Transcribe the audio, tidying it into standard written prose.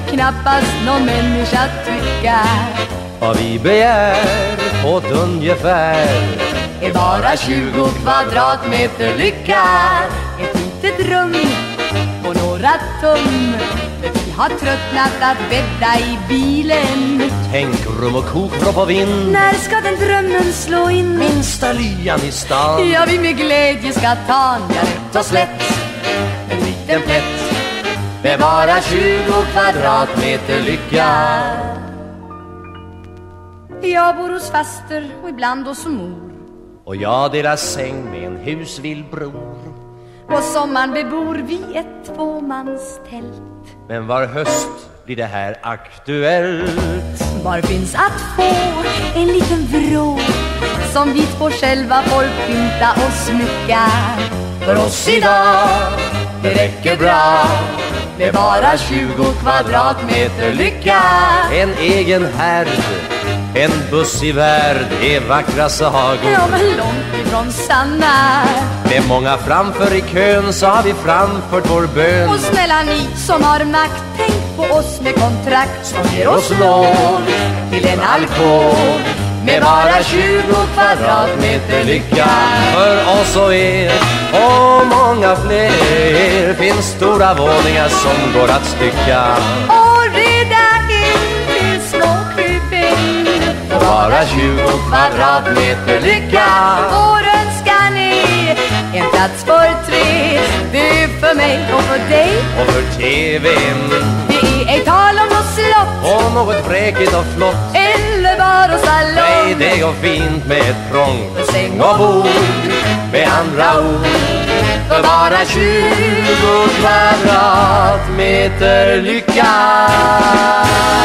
knappast någon människa tycka. Vad vi begär på ett ungefär är bara 20 kvadratmeter lycka. Ett litet rum på några tum. Vi har tröttnat att bädda i bilen. Tänk rum och kokvrå på vind. När ska den drömmen slå in? Minsta lyan i stan. Ja, vi med glädje ska ta en rätt och slätt. En liten plätt med bara 20 kvadratmeter lycka. Jag bor hos faster och ibland hos mor. Och jag delar säng med en husvill bror. På sommaren bebor vi ett tvåmanstält. Men var höst blir det här aktuellt. Var finns att få en liten vrå som vi två själva får pynta och smycka. För oss idag, det räcker bra med bara 20 kvadratmeter lycka. En egen härd, en bussig värld är vackra sagor. Ja, men långt ifrån sanna. Med många framför i kön så har vi framfört vår bön. Och snälla ni som har makt, tänk på oss med kontrakt som ger oss lov till en alkov med bara 20 kvadratmeter lycka. För oss och er och många fler finns stora våningar som går att stycka. Och reda in till små krypin och bara 20 kvadratmeter lycka. Vår önskan är en plats för tre. Det är för mig och för dig och för TV:n. Det är ej tal om något slott och något bräkigt och flott eller bara salong. Nej, det går fint med ett prång, säng och bord. Med andra ord, för bara 20 kvadratmeter lycka.